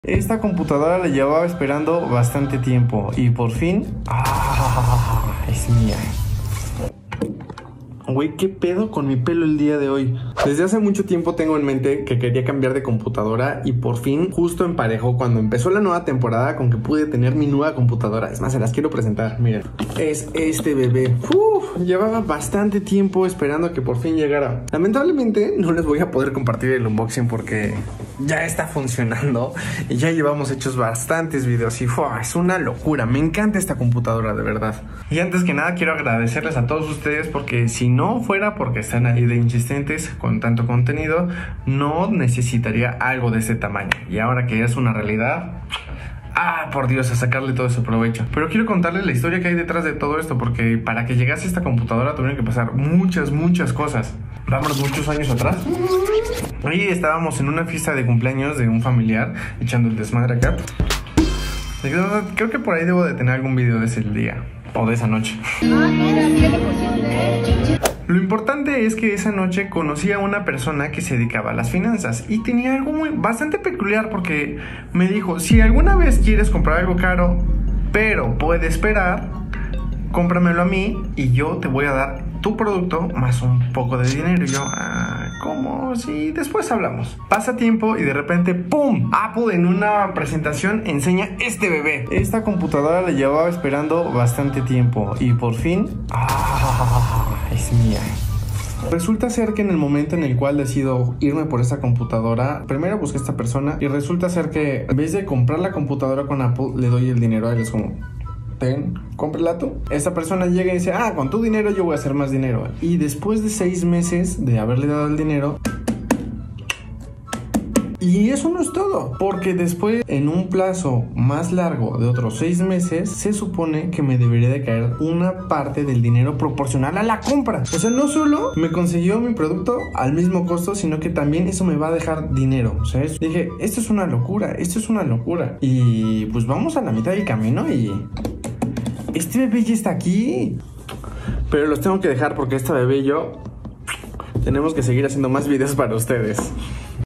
Esta computadora la llevaba esperando bastante tiempo y por fin... es mía. Güey, ¿qué pedo con mi pelo el día de hoy? Desde hace mucho tiempo tengo en mente que quería cambiar de computadora y por fin justo emparejó cuando empezó la nueva temporada con que pude tener mi nueva computadora. Es más, se las quiero presentar, miren. Es este bebé. Llevaba bastante tiempo esperando que por fin llegara. Lamentablemente no les voy a poder compartir el unboxing porque ya está funcionando y ya llevamos hechos bastantes videos y es una locura. Me encanta esta computadora, de verdad. Y antes que nada quiero agradecerles a todos ustedes porque si no fuera porque están ahí de insistentes con tanto contenido, no necesitaría algo de ese tamaño. Y ahora que ya es una realidad, por Dios, a sacarle todo ese provecho. Pero quiero contarles la historia que hay detrás de todo esto, porque para que llegase esta computadora tuvieron que pasar muchas cosas. Vámonos muchos años atrás. Ahí estábamos en una fiesta de cumpleaños de un familiar, echando el desmadre acá. Creo que por ahí debo de tener algún video de ese día o de esa noche. Lo importante es que esa noche conocí a una persona que se dedicaba a las finanzas y tenía algo bastante peculiar porque me dijo: si alguna vez quieres comprar algo caro pero puede esperar, cómpramelo a mí y yo te voy a dar tu producto más un poco de dinero. Y yo, ¿cómo? Sí, después hablamos. Pasa tiempo y de repente, ¡pum! Apple en una presentación enseña este bebé. Esta computadora la llevaba esperando bastante tiempo y por fin... es mía. Resulta ser que en el momento en el cual decido irme por esta computadora, primero busqué a esta persona y resulta ser que en vez de comprar la computadora con Apple, le doy el dinero a él. Es como... ten, cómprala tú. Esta persona llega y dice: con tu dinero yo voy a hacer más dinero. Y después de 6 meses de haberle dado el dinero... Y eso no es todo, porque después, en un plazo más largo de otros 6 meses, se supone que me debería de caer una parte del dinero proporcional a la compra. O sea, no solo me consiguió mi producto al mismo costo, sino que también eso me va a dejar dinero, ¿sabes? Dije, esto es una locura, esto es una locura. Y pues vamos a la mitad del camino y... este bebé ya está aquí. Pero los tengo que dejar porque este bebé y yo tenemos que seguir haciendo más videos para ustedes.